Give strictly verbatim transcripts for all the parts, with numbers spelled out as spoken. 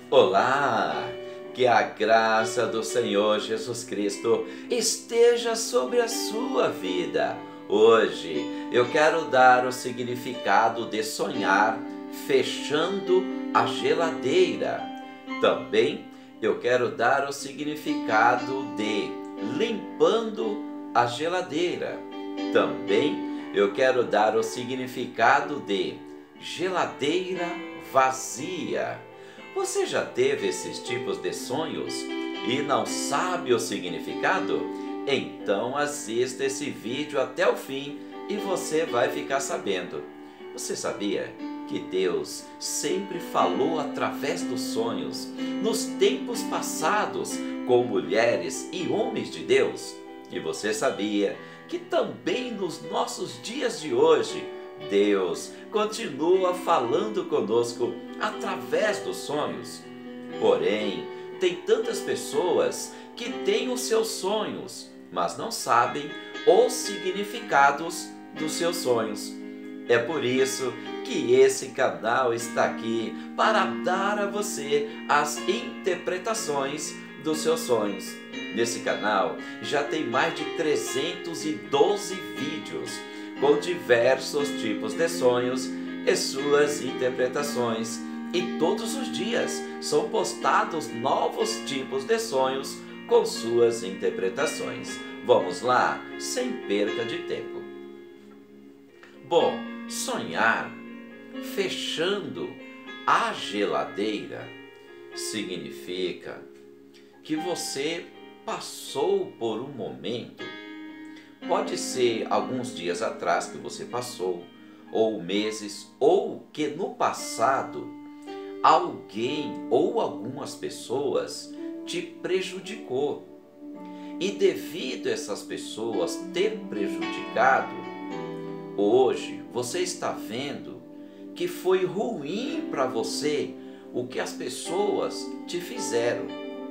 Olá! Que a graça do Senhor Jesus Cristo esteja sobre a sua vida. Hoje eu quero dar o significado de sonhar fechando a geladeira. Também eu quero dar o significado de limpando a geladeira. Também eu quero dar o significado de geladeira vazia. Você já teve esses tipos de sonhos e não sabe o significado? Então assista esse vídeo até o fim e você vai ficar sabendo. Você sabia que Deus sempre falou através dos sonhos nos tempos passados com mulheres e homens de Deus? E você sabia que também nos nossos dias de hoje Deus continua falando conosco através dos sonhos? Porém, tem tantas pessoas que têm os seus sonhos, mas não sabem os significados dos seus sonhos. É por isso que esse canal está aqui para dar a você as interpretações dos seus sonhos. Nesse canal já tem mais de trezentos e doze vídeos com diversos tipos de sonhos e suas interpretações. E todos os dias são postados novos tipos de sonhos com suas interpretações. Vamos lá, sem perca de tempo. Bom, sonhar fechando a geladeira significa que você passou por um momento. Pode ser alguns dias atrás que você passou, ou meses, ou que no passado alguém ou algumas pessoas te prejudicou. E devido a essas pessoas ter prejudicado, hoje você está vendo que foi ruim para você o que as pessoas te fizeram.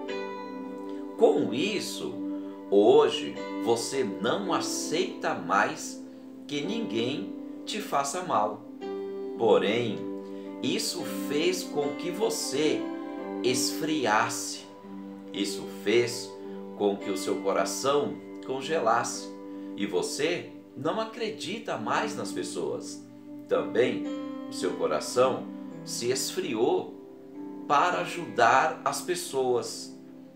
Com isso, hoje você não aceita mais que ninguém te faça mal. Porém, isso fez com que você esfriasse. Isso fez com que o seu coração congelasse. E você não acredita mais nas pessoas. Também o seu coração se esfriou para ajudar as pessoas.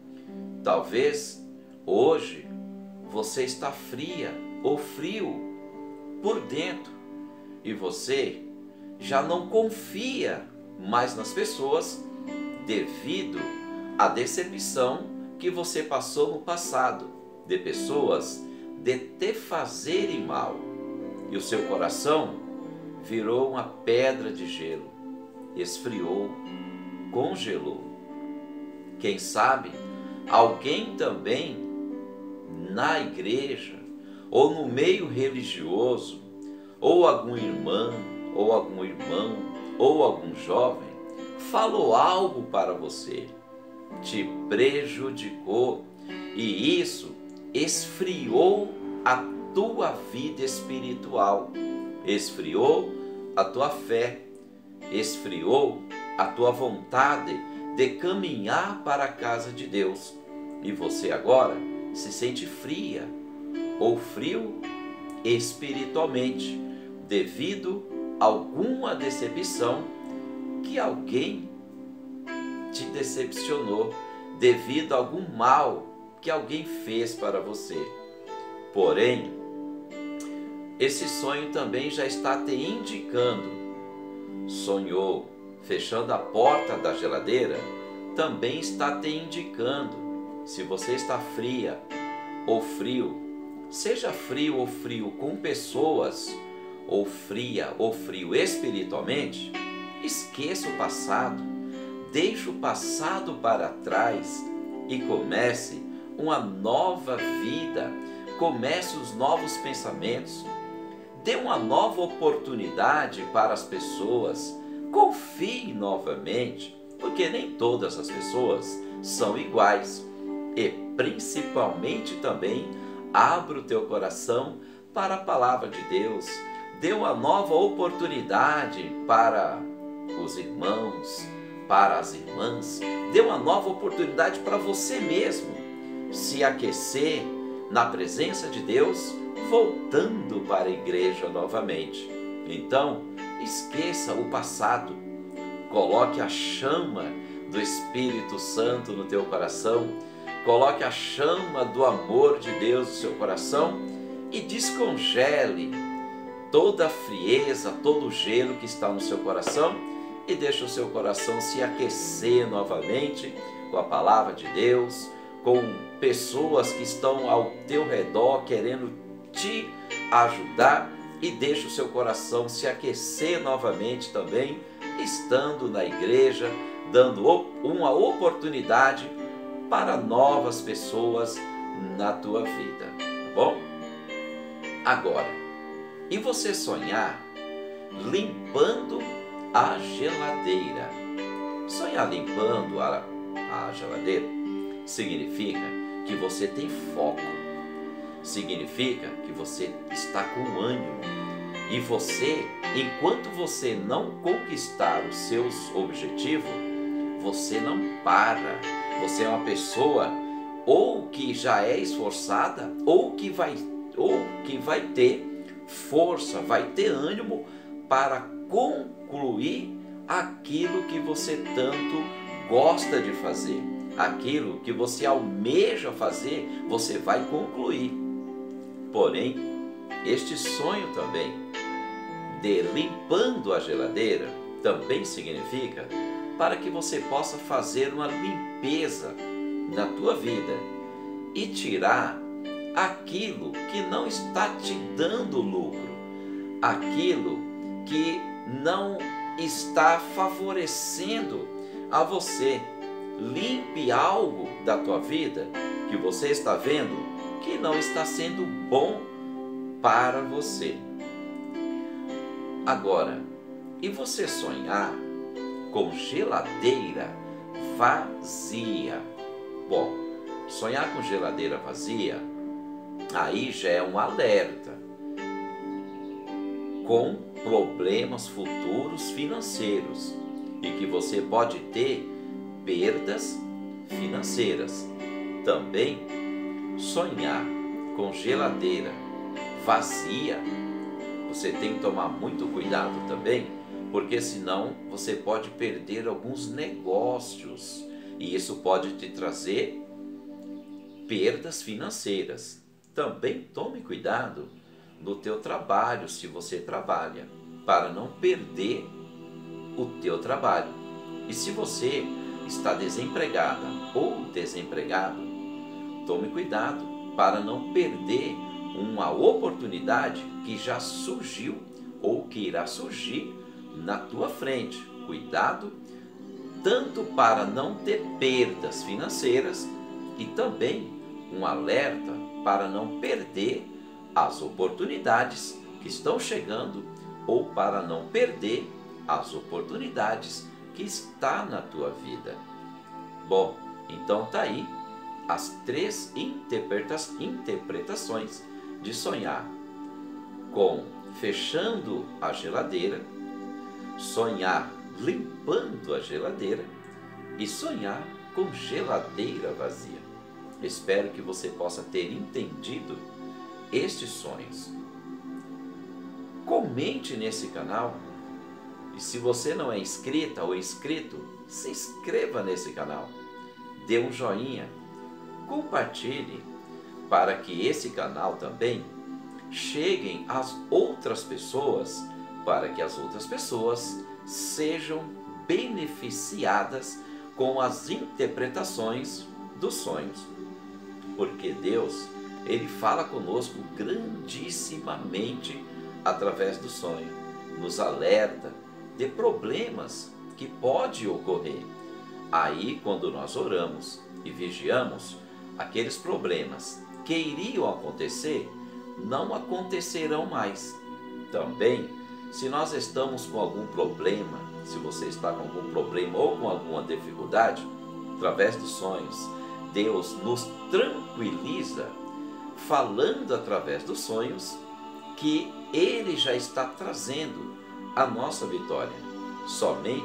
Talvez hoje você está fria ou frio por dentro e você já não confia mais nas pessoas devido à decepção que você passou no passado, de pessoas de te fazerem mal. E o seu coração virou uma pedra de gelo, esfriou, congelou. Quem sabe alguém também na igreja, ou no meio religioso, ou algum irmão, ou algum irmão, ou algum jovem, falou algo para você, te prejudicou, e isso esfriou a tua vida espiritual, esfriou a tua fé, esfriou a tua vontade de caminhar para a casa de Deus. E você agora se sente fria ou frio espiritualmente devido a alguma decepção que alguém te decepcionou, devido a algum mal que alguém fez para você. Porém, esse sonho também já está te indicando. Sonhou fechando a porta da geladeira, também está te indicando. Se você está fria ou frio, seja frio ou frio com pessoas, ou fria ou frio espiritualmente, esqueça o passado, deixe o passado para trás e comece uma nova vida, comece os novos pensamentos, dê uma nova oportunidade para as pessoas, confie novamente, porque nem todas as pessoas são iguais. E principalmente também abra o teu coração para a palavra de Deus, dê uma nova oportunidade para os irmãos, para as irmãs, dê uma nova oportunidade para você mesmo se aquecer na presença de Deus, voltando para a igreja novamente. Então, esqueça o passado, coloque a chama do Espírito Santo no teu coração, coloque a chama do amor de Deus no seu coração e descongele toda a frieza, todo o gelo que está no seu coração e deixe o seu coração se aquecer novamente com a palavra de Deus, com pessoas que estão ao teu redor querendo te ajudar, e deixe o seu coração se aquecer novamente também, estando na igreja, dando uma oportunidade para novas pessoas na tua vida, tá bom? Agora, e você sonhar limpando a geladeira? Sonhar limpando a, a geladeira significa que você tem foco, significa que você está com ânimo, e você, enquanto você não conquistar os seus objetivos, você não para. Você é uma pessoa ou que já é esforçada, ou que vai, ou que vai ter força, vai ter ânimo para concluir aquilo que você tanto gosta de fazer, aquilo que você almeja fazer, você vai concluir. Porém, este sonho também de limpando a geladeira também significa para que você possa fazer uma limpeza na tua vida e tirar aquilo que não está te dando lucro, aquilo que não está favorecendo a você. Limpe algo da tua vida que você está vendo que não está sendo bom para você. Agora, e você sonhar com geladeira vazia? Bom, sonhar com geladeira vazia, aí já é um alerta com problemas futuros financeiros e que você pode ter perdas financeiras. Também sonhar com geladeira vazia, você tem que tomar muito cuidado também, porque senão você pode perder alguns negócios e isso pode te trazer perdas financeiras. Também tome cuidado no teu trabalho, se você trabalha, para não perder o teu trabalho. E se você está desempregada ou desempregado, tome cuidado para não perder uma oportunidade que já surgiu ou que irá surgir na tua frente. Cuidado tanto para não ter perdas financeiras e também um alerta para não perder as oportunidades que estão chegando ou para não perder as oportunidades que está na tua vida. Bom, então tá aí as três interpreta interpretações de sonhar com fechando a geladeira, sonhar limpando a geladeira e sonhar com geladeira vazia. Espero que você possa ter entendido estes sonhos. Comente nesse canal e se você não é inscrita ou inscrito, se inscreva nesse canal, dê um joinha, compartilhe para que esse canal também cheguem às outras pessoas, para que as outras pessoas sejam beneficiadas com as interpretações dos sonhos. Porque Deus, Ele fala conosco grandissimamente através do sonho, nos alerta de problemas que pode ocorrer. Aí, quando nós oramos e vigiamos, aqueles problemas que iriam acontecer, não acontecerão mais. Também, se nós estamos com algum problema, se você está com algum problema ou com alguma dificuldade, através dos sonhos, Deus nos tranquiliza, falando através dos sonhos, que Ele já está trazendo a nossa vitória. Somente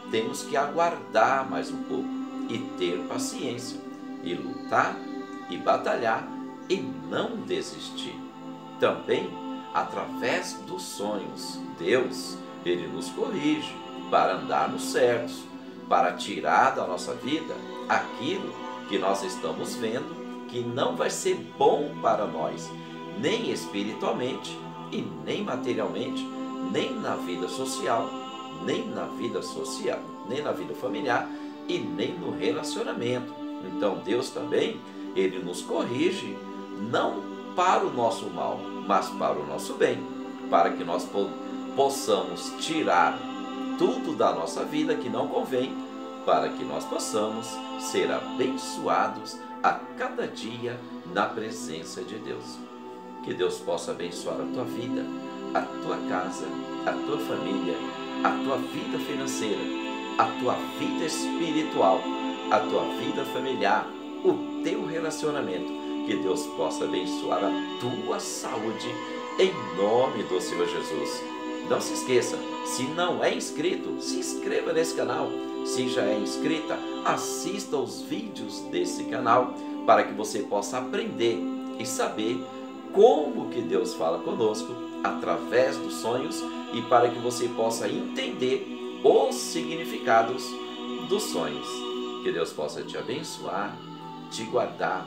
temos que aguardar mais um pouco e ter paciência, e lutar e batalhar e não desistir. Também, através dos sonhos, Deus, Ele nos corrige para andarmos certos, para tirar da nossa vida aquilo que nós estamos vendo que não vai ser bom para nós, nem espiritualmente e nem materialmente, nem na vida social, nem na vida social, nem na vida familiar e nem no relacionamento. Então Deus também, Ele nos corrige, não para o nosso mal, mas para o nosso bem, para que nós po possamos tirar tudo da nossa vida que não convém, para que nós possamos ser abençoados a cada dia na presença de Deus. Que Deus possa abençoar a tua vida, a tua casa, a tua família, a tua vida financeira, a tua vida espiritual, a tua vida familiar, o teu relacionamento. Que Deus possa abençoar a tua saúde em nome do Senhor Jesus. Não se esqueça, se não é inscrito, se inscreva nesse canal. Se já é inscrita, assista os vídeos desse canal para que você possa aprender e saber como que Deus fala conosco através dos sonhos e para que você possa entender os significados dos sonhos. Que Deus possa te abençoar, te guardar,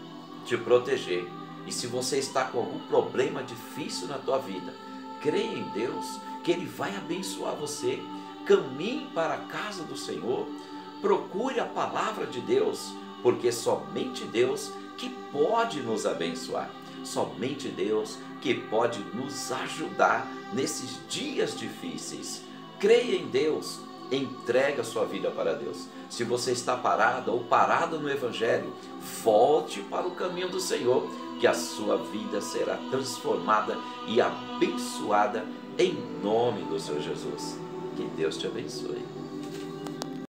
te proteger. E se você está com algum problema difícil na tua vida, creia em Deus que Ele vai abençoar você. Caminhe para a casa do Senhor, procure a palavra de Deus, porque somente Deus que pode nos abençoar, somente Deus que pode nos ajudar nesses dias difíceis. Creia em Deus, entrega a sua vida para Deus. Se você está parado ou parada no Evangelho, volte para o caminho do Senhor, que a sua vida será transformada e abençoada em nome do Senhor Jesus. Que Deus te abençoe.